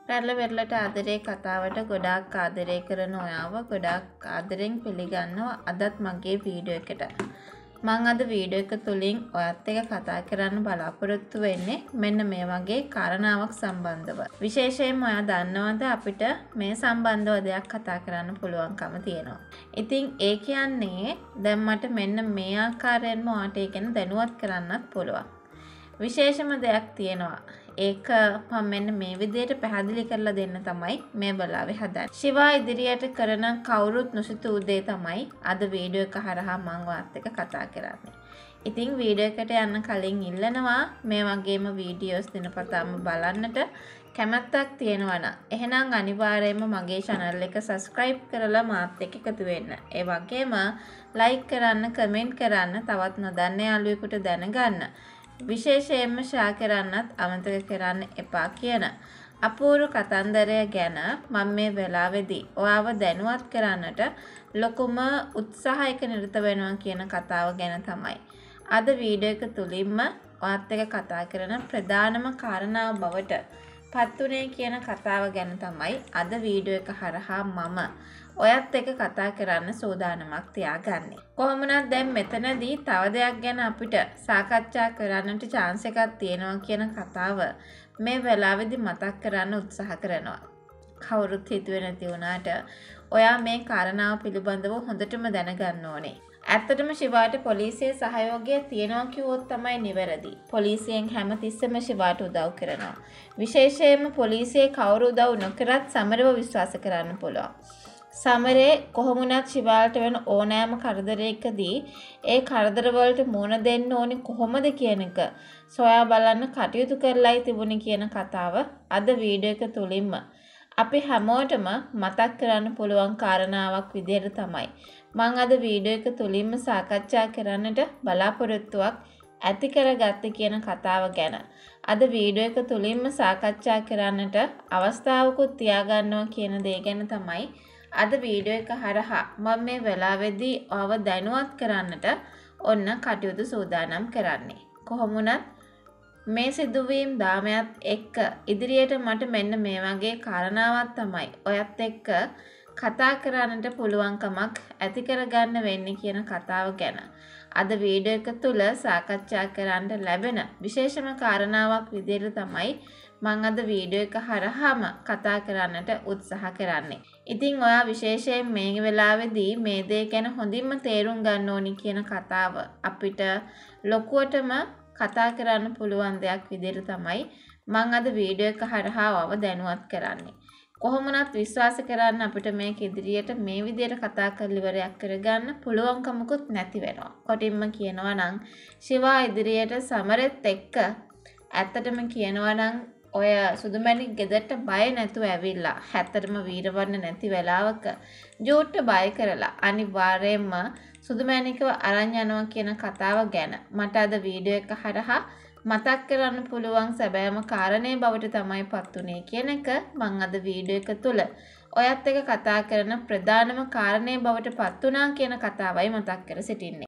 රැල්ල වෙරළට ආදරේ කතාවට ගොඩාක් ආදරේ කරන ඔයාව ගොඩාක් ආදරෙන් පිළිගන්නවා අදත් මගේ වීඩියෝ එකට. මම අද වීඩියෝ එක තුලින් ඔයත් එක්ක කතා කරන්න බලාපොරොත්තු වෙන්නේ මෙන්න මේ වගේ කාරණාවක් සම්බන්ධව. විශේෂයෙන්ම ඔයා දන්නවද අපිට මේ සම්බන්ධව දෙයක් කතා කරන්න පුළුවන්කම තියෙනවා. ඉතින් ඒ කියන්නේ දැන් මට මෙන්න මේ ආකාරයෙන්ම ඔයාට ඒ ගැන දැනුවත් කරන්නත් පුළුවන්. විශේෂම දෙයක් තියෙනවා. ඒක මම මෙන්න මේ විදිහට පැහැදිලි කරලා දෙන්න තමයි මේ බලාවේ හදන්නේ. සිවා ඉදිරියට කරන කවුරුත් නොසිතූ දේ තමයි අද වීඩියෝ එක හරහා මම ඔයත් එක්ක කතා කරන්නේ. ඉතින් වීඩියෝ එකට යන්න කලින් ඉල්ලනවා මේ වගේම වීඩියෝස් දිනපතාම බලන්නට කැමැත්තක් තියෙනවා නම් එහෙනම් අනිවාර්යයෙන්ම මගේ channel එක subscribe කරලා මාත් එක්ක එකතු වෙන්න. ඒ වගේම like කරන්න, comment කරන්න, තවත් නොදන්න යාළුවෙකුට දැනගන්න. විශේෂයෙන්ම ෂෙයා කරන්නත් අමතක කරන්න එපා කියන අපූර්ව කතන්දරය ගැන මම මේ වෙලාවේදී ඔයාව දැනුවත් කරන්නට ලොකුම උත්සාහයක නිරත වෙනවා කියන කතාව ගැන තමයි අද වීඩියෝ එක තුලින්ම ඔයත් එක්ක කතා කරන ප්‍රධානම කාරණාව බවට පත්ුනේ කියන කතාව ගැන තමයි අද වීඩියෝ එක හරහා මම ඔයත් එක්ක කතා කරන්න සූදානමක් තියාගන්නේ. කොහොමුණත් දැන් මෙතනදී තව දෙයක් ගැන අපිට සාකච්ඡා කරන්නට chance එකක් තියෙනවා කියන කතාව මේ වෙලාවේදී මතක් කරන්න උත්සාහ කරනවා. කවුරුත් හිතුවේ නැති වුණාට ඔයා මේ කාරණාව පිළිබඳව හොඳටම දැනගන්න ඕනේ. ඇත්තටම ශිවාට පොලිසියේ සහයෝගය තියෙනවා කිව්වොත් තමයි නිවැරදි. පොලිසියෙන් හැමතිස්සෙම ශිවාට උදව් කරනවා. විශේෂයෙන්ම පොලිසියේ කවුරු උදව් නොකරත් සමරව විශ්වාස කරන්න පුළුවන්. සමරේ කොහොමුණත් ශිවාට වෙන ඕනෑම කරදරයකදී ඒ කරදර වලට මුහුණ දෙන්න ඕනි කොහොමද කියන එක සොයා බලන්න කටයුතු කරලායි තිබුණේ කියන කතාව අද වීඩියෝ එක තුලින්ම අපි හැමෝටම මතක් කරන්න පුළුවන් කාරණාවක් විදිහට තමයි මම අද වීඩියෝ එක තුලින්ම සාකච්ඡා කරන්නට බලාපොරොත්තුවක් ඇති කරගත්තේ කියන කතාව ගැන අද වීඩියෝ එක තුලින්ම සාකච්ඡා කරන්නට අවස්ථාවකුත් තියාගන්නවා කියන දේ ගැන තමයි අද වීඩියෝ එක හරහා මම මේ වෙලාවේදී ඔයව දැනුවත් කරන්නට ඔන්න කටයුතු සූදානම් කරන්නේ. කොහොමුණත් මේ සිදුවීම් දාමයත් එක්ක ඉදිරියට මට මෙන්න මේ වගේ කාරණාවක් තමයි ඔයත් එක්ක කතා කරන්නට පුළුවන්කමක් ඇති කරගන්න වෙන්නේ කියන කතාව ගැන අද වීඩියෝ එක තුල සාකච්ඡා කරන්න ලැබෙන විශේෂම කාරණාවක් විදිහට තමයි මම අද වීඩියෝ එක හරහාම කතා කරන්නට උත්සාහ කරන්නේ. ඉතින් ඔයා විශේෂයෙන් මේ වෙලාවේදී මේ දේ ගැන හොඳින්ම තේරුම් ගන්න ඕනි කියන කතාව අපිට ලොකුවටම කතා කරන්න පුළුවන් දෙයක් විදිහට තමයි මම අද වීඩියෝ එක හරහාව දැනුවත් කරන්නේ. කොහොමනත් විශ්වාස කරන්න අපිට මේක ඉදිරියට මේ විදිහට කතා කරලා ඉවරයක් කරගන්න පුළුවන්කමකුත් නැති වෙනවා. කොටින්ම කියනවා නම් ශිවා ඉදිරියට සමරෙත් එක්ක ඇත්තටම කියනවා නම් ඔය සුදුමැණික් ගෙදරට බය නැතුව ඇවිල්ලා හැත්තටම වීරවර්ණ නැති වෙලාවක ජූට්ට බය කරලා අනිවාර්යයෙන්ම සුදුමැණිකව අරන් යනවා කියන කතාව ගැන මට අද වීඩියෝ එක හරහා මතක් කරන්න පුළුවන් සැබෑම කාරණේ බවට තමයි පත්ුනේ කියන එක මම අද වීඩියෝ එක තුල ඔයත් එක්ක කතා කරන ප්‍රධානම කාරණේ බවට පත්ුණා කියන කතාවයි මතක් කර සිටින්නේ.